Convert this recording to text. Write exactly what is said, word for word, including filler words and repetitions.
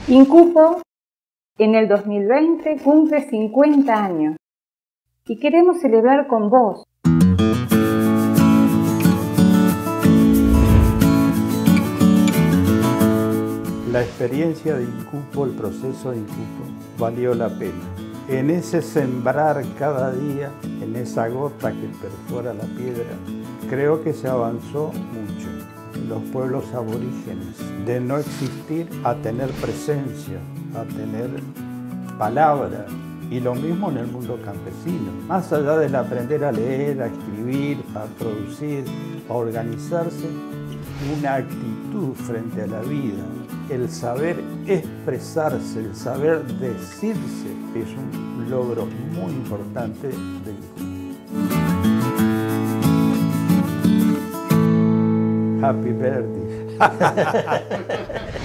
Incupo en el dos mil veinte cumple cincuenta años y queremos celebrar con vos. La experiencia de Incupo, el proceso de Incupo, valió la pena. En ese sembrar cada día, en esa gota que perfora la piedra, creo que se avanzó mucho en los pueblos aborígenes, de no existir a tener presencia, a tener palabra, y lo mismo en el mundo campesino. Más allá del aprender a leer, a escribir, a producir, a organizarse, una actitud frente a la vida, el saber expresarse, el saber decirse, es un logro muy importante del Incupo. Happy birthday.